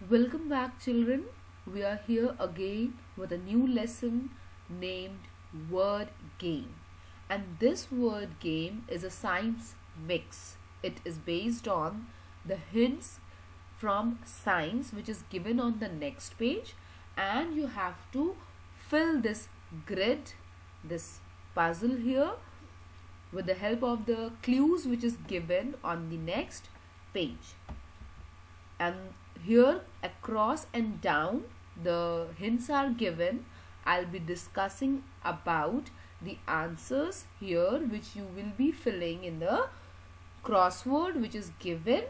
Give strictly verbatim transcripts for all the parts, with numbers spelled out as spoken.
Welcome back, children. We are here again with a new lesson named Word Game. And this word game is a science mix. It is based on the hints from science which is given on the next page, and you have to fill this grid, this puzzle here, with the help of the clues which is given on the next page. And here across and down the hints are given. I'll be discussing about the answers here which you will be filling in the crossword which is given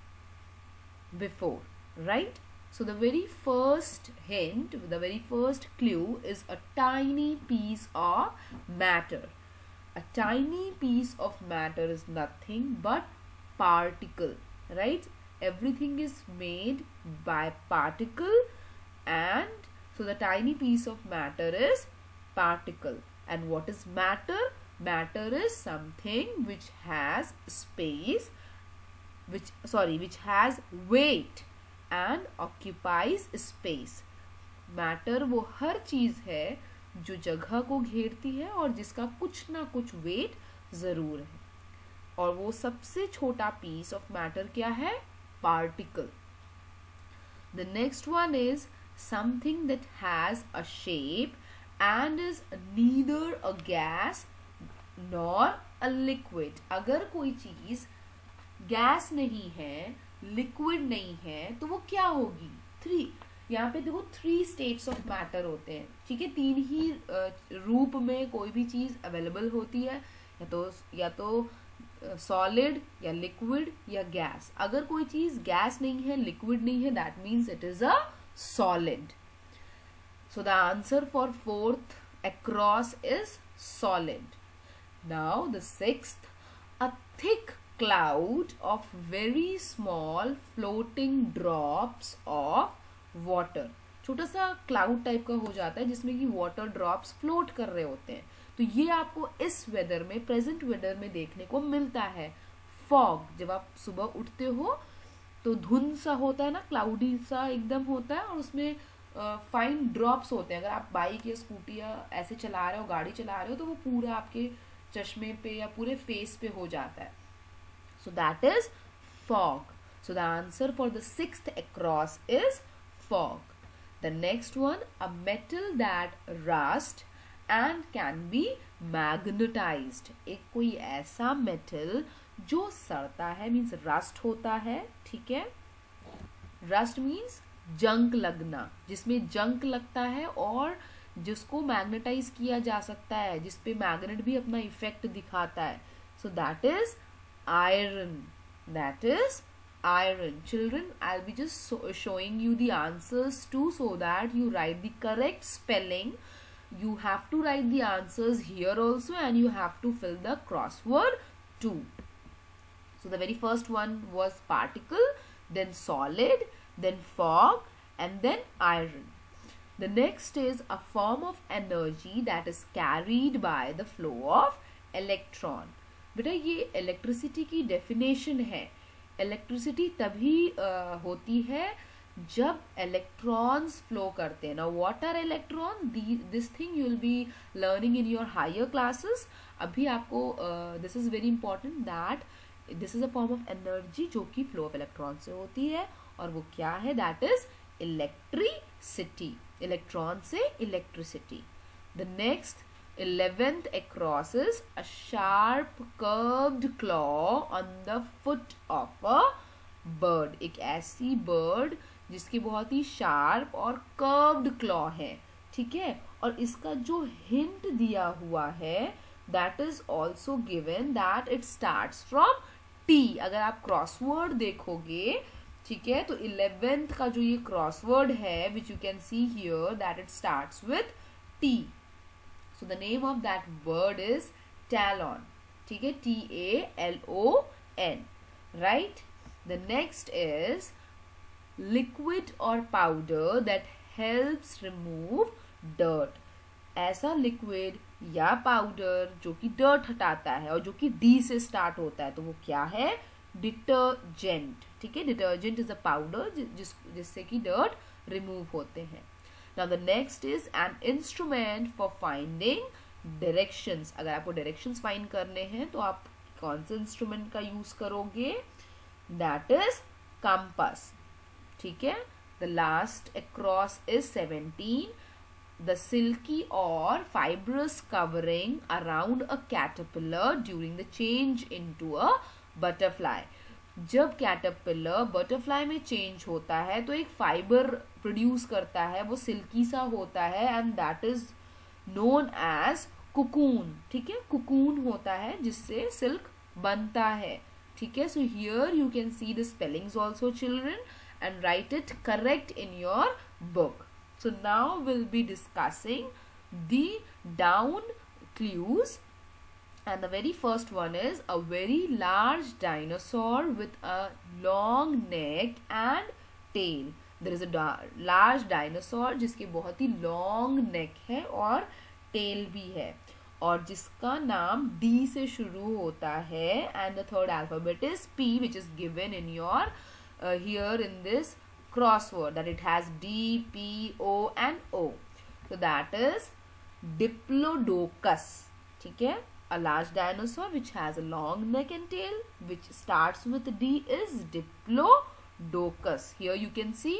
before, right? So the very first hint, the very first clue is a tiny piece of matter. A tiny piece of matter is nothing but particle, right? Everything is made by particle, and so the tiny piece of matter is particle. And what is matter? Matter is something which has space, which sorry which has weight and occupies space. Matter वो हर चीज है जो जगह को घेरती है और जिसका कुछ ना कुछ वेट जरूर है, और वो सबसे छोटा पीस ऑफ मैटर क्या है? Particle. The next one is something that has a shape and is neither a gas nor a liquid. अगर कोई चीज गैस नहीं है, लिक्विड नहीं है, तो वो क्या होगी? थ्री. यहाँ पे देखो थ्री स्टेट्स ऑफ मैटर होते हैं, ठीक है? तीन ही रूप में कोई भी चीज अवेलेबल होती है, या तो या तो सॉलिड uh, या लिक्विड या गैस. अगर कोई चीज गैस नहीं है, लिक्विड नहीं है, that means it is a solid. So the answer for fourth across is solid. Now the sixth, a thick cloud of very small floating drops of water. छोटा सा क्लाउड टाइप का हो जाता है जिसमें कि वाटर ड्रॉप्स फ्लोट कर रहे होते हैं. तो ये आपको इस वेदर में, प्रेजेंट वेदर में देखने को मिलता है. फॉग, जब आप सुबह उठते हो तो धुंध सा होता है ना, क्लाउडी सा एकदम होता है, और उसमें फाइन ड्रॉप्स होते हैं. अगर आप बाइक या स्कूटी या ऐसे चला रहे हो, गाड़ी चला रहे हो, तो वो पूरा आपके चश्मे पे या पूरे फेस पे हो जाता है. So that is fog. So the answer for the sixth across is fog. The next one, a metal that rust and can be magnetized. एक कोई ऐसा मेटल जो सड़ता है, मीन्स रस्ट होता है, ठीक है? रस्ट मीन्स जंक लगना, जिसमें जंक लगता है और जिसको मैग्नेटाइज किया जा सकता है, जिसपे मैग्नेट भी अपना इफेक्ट दिखाता है. So that is iron. That is iron. Children, I'll be just so showing you the answers too, so that you write the correct spelling. You have to write the answers here also, and you have to fill the crossword too. So the very first one was particle, then solid, then fog, and then iron. The next is a form of energy that is carried by the flow of electron. बेटा ये electricity की definition है. Electricity तभी uh, होती है जब electrons flow करते हैं. Now what are electrons? The, this thing you will be learning in your higher classes. अभी आपको uh, this is very important that this is a form of energy जो कि flow of electrons से होती है, और वो क्या है? That is electricity. Electron से electricity. The next eleventh across is a sharp curved claw on the foot of a bird. एक ऐसी bird जिसकी बहुत ही शार्प और कर्व्ड क्लॉ है, ठीक है? और इसका जो हिंट दिया हुआ है that is also given that it starts from T. अगर आप क्रॉसवर्ड देखोगे, ठीक है, तो इलेवेंथ का जो ये क्रॉसवर्ड है which you can see here that it starts with T. So the name of that word is talon, ठीक है? T A L O N, right? The next is liquid or powder that helps remove dirt. ऐसा liquid या powder जो कि dirt हटाता है और जो कि D से start होता है, तो वो क्या है? डिटर्जेंट, ठीक है, डिटर्जेंट इज अ पाउडर जिस जिससे कि डर्ट रिमूव होते हैं. Now the next is an instrument for finding directions. अगर आपको डायरेक्शंस फाइंड करने हैं तो आप कौन से इंस्ट्रूमेंट का यूज करोगे? दैट इज कंपास, ठीक है. The last across is seventeen. The silky or fibrous covering around a caterpillar during the change into a butterfly. जब caterpillar butterfly में change होता है तो एक fiber produce करता है, वो silky सा होता है and that is known as cocoon, ठीक है. cocoon होता है जिससे silk बनता है, ठीक है. so here you can see the spellings also, children, and write it correct in your book. So now we'll be discussing the down clues, and the very first one is a very large dinosaur with a long neck and tail. There is a large dinosaur जिसके बहुत ही long neck है और tail भी है और जिसका नाम D से शुरू होता है, and the third alphabet is P, which is given in your uh, here in this crossword, that it has D, P, O and O. So that is Diplodocus, ठीक है. A large dinosaur which has a long neck and tail which starts with D is Diplodocus. Here you can see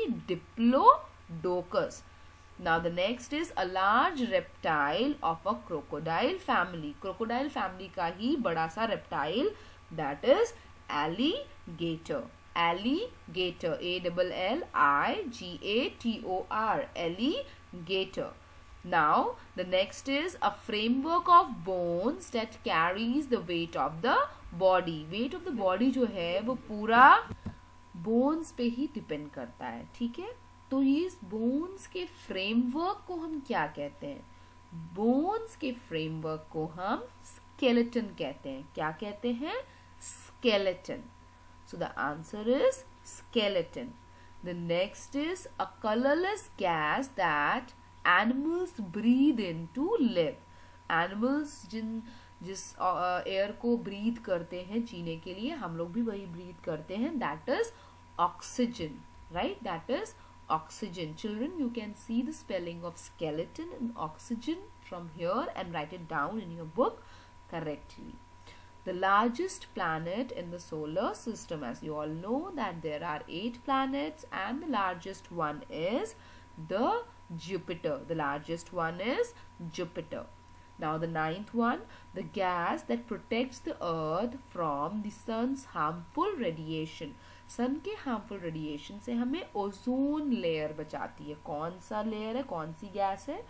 Diplodocus. Now the next is a large reptile of a crocodile family. Crocodile family का ही बड़ा सा reptile, that is alligator. Alligator, A L L I G A T O R, alligator. Now the next is a framework of bones that carries the weight of the body. Weight of the body जो है वो पूरा bones पे ही depend करता है, ठीक है. तो ये इस bones के framework को हम क्या कहते हैं? bones के framework को हम skeleton कहते हैं. क्या कहते हैं? skeleton. So the answer is skeleton. The next is a colorless gas that animals breathe in to live. Animals जिन जिस एयर को breathe करते हैं जीने के लिए, हम लोग भी वही breathe करते हैं. That is oxygen, right? That is oxygen. Children, you can see the spelling of skeleton and oxygen from here and write it down in your book correctly. The largest planet in the solar system, as you all know that there are eight planets and the largest one is the Jupiter. The largest one is Jupiter. Now the ninth one, the gas that protects the earth from the sun's harmful radiation. Sun के harmful radiation से हमें ozone layer बचाती है. कौन सा layer है? कौन सी gas है?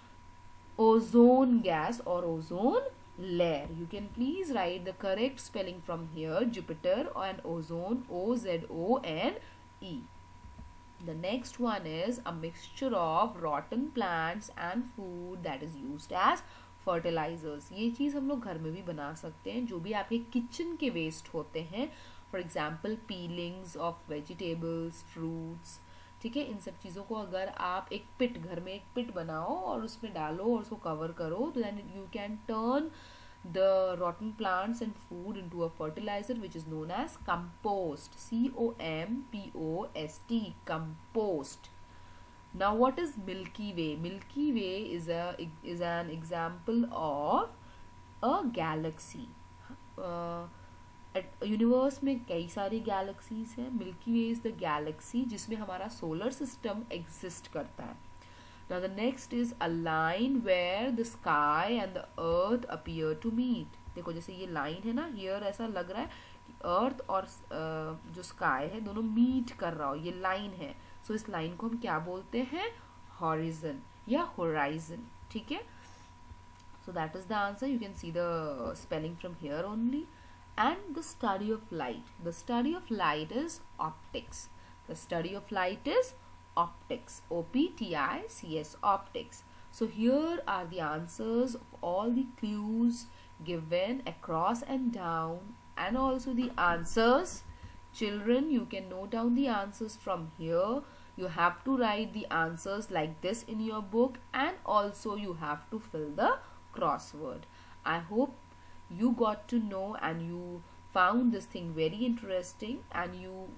Ozone gas or ozone layer. You can please write the correct spelling from here, Jupiter and ozone, O Z O N E. The next one is a mixture of rotten plants and food that is used as fertilizers. ये चीज़ हम लोग घर में भी बना सकते हैं. जो भी आपके किचन के वेस्ट होते हैं, for example peelings of vegetables, fruits, ठीक है, इन सब चीज़ों को अगर आप एक पिट, घर में एक पिट बनाओ और उसमें डालो और उसको कवर करो, तो then you can turn the rotten plants and food into a fertilizer which is known as compost. C O M P O S T, compost. Now what is Milky Way? Milky Way is a is an example of a galaxy. uh, universe में कई सारी galaxies हैं. Milky Way is the galaxy जिसमें हमारा solar system exist करता है. Now the next is a line where the sky and the earth appear to meet. देखो जैसे ये लाइन है ना, हियर ऐसा लग रहा है कि अर्थ और uh, जो स्काई है दोनों मीट कर रहा हो, ये लाइन है. सो so, इस लाइन को हम क्या बोलते हैं? हॉरिजन या होराइजन, ठीक है. So that is the answer. You can see the spelling from here only. And the study of light. The study of light is optics. The study of light is optics. O P T I C S, optics. So here are the answers of all the clues given across and down, and also the answers. Children, you can note down the answers from here. You have to write the answers like this in your book, and also you have to fill the crossword. I hope you got to know and you found this thing very interesting and you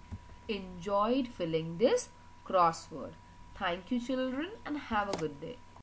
enjoyed filling this crossword. Thank you children and have a good day.